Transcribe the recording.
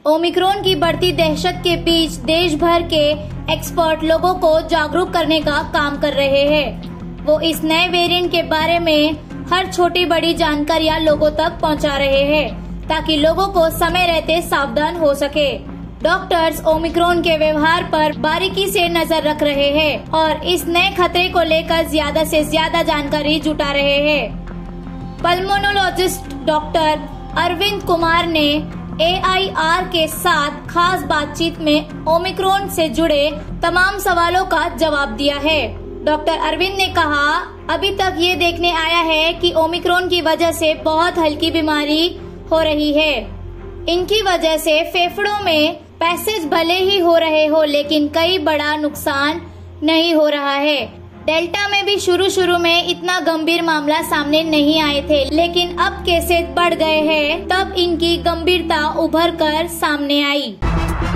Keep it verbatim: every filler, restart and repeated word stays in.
Omicron की बढ़ती दहशत के बीच देश भर के एक्सपर्ट लोगों को जागरूक करने का काम कर रहे हैं। वो इस नए वेरिएंट के बारे में हर छोटी बड़ी जानकारियां लोगों तक पहुंचा रहे हैं ताकि लोगों को समय रहते सावधान हो सके। डॉक्टर्स ओमिक्रॉन के व्यवहार पर बारीकी से नजर रख रहे हैं और इस नए खतरे को लेकर ज्यादा से ज्यादा जानकारी जुटा रहे हैं। पल्मोनोलॉजिस्ट डॉक्टर अरविंद कुमार ने ए आई आर के साथ खास बातचीत में ओमिक्रॉन से जुड़े तमाम सवालों का जवाब दिया है। डॉक्टर अरविंद ने कहा, अभी तक ये देखने आया है कि ओमिक्रॉन की वजह से बहुत हल्की बीमारी हो रही है। इनकी वजह से फेफड़ों में पैसेज भले ही हो रहे हो लेकिन कई बड़ा नुकसान नहीं हो रहा है। डेल्टा में भी शुरू शुरू में इतना गंभीर मामला सामने नहीं आए थे, लेकिन अब केसेस बढ़ गए हैं, तब इनकी गंभीरता उभर कर सामने आई।